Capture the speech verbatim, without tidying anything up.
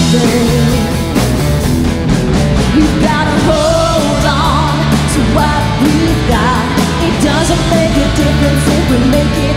someday. We've gotta hold on to what we've got. It doesn't make a difference if we make it